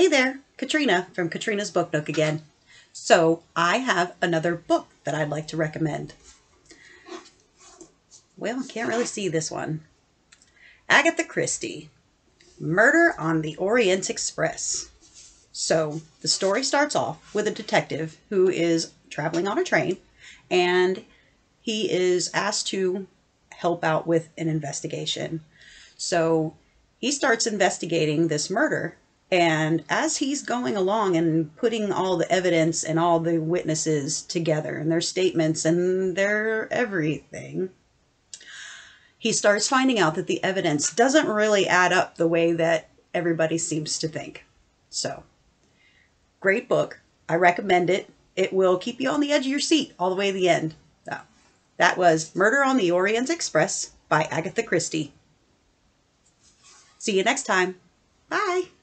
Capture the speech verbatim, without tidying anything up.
Hey there, Katrina from Katrina's Book Nook again. So I have another book that I'd like to recommend. Well, I can't really see this one. Agatha Christie, Murder on the Orient Express. So the story starts off with a detective who is traveling on a train, and he is asked to help out with an investigation. So he starts investigating this murder. And as he's going along and putting all the evidence and all the witnesses together and their statements and their everything, he starts finding out that the evidence doesn't really add up the way that everybody seems to think. So, great book. I recommend it. It will keep you on the edge of your seat all the way to the end. So, that was Murder on the Orient Express by Agatha Christie. See you next time. Bye.